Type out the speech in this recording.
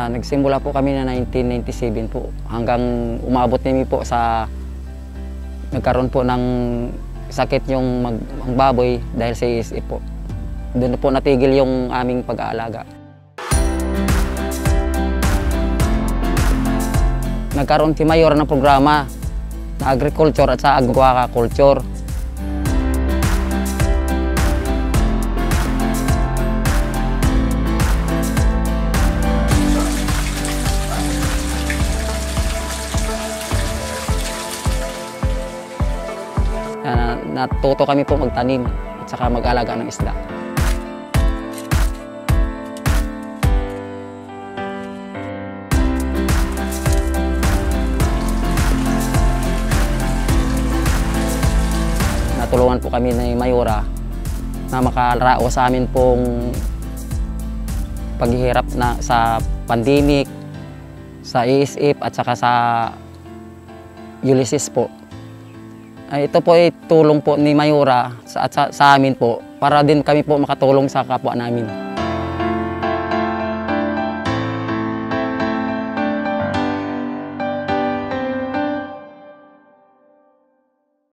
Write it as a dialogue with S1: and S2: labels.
S1: Nagsimula po kami na 1997 po hanggang umabot nimi po sa nagkaroon po ng sakit yung ang baboy dahil sa ESF po. Doon po natigil yung aming pag-aalaga. Nagkaroon si Mayor ng programa na agriculture at sa aquaculture. Natuto kami po magtanim at saka mag-alaga ng isda. Natulungan po kami ni Mayora na makarao sa amin pong paghihirap na sa pandemic, sa ESF at saka sa Ulysses po. Ito po ay tulong po ni Mayora sa amin po para din kami po makatulong sa kapwa namin.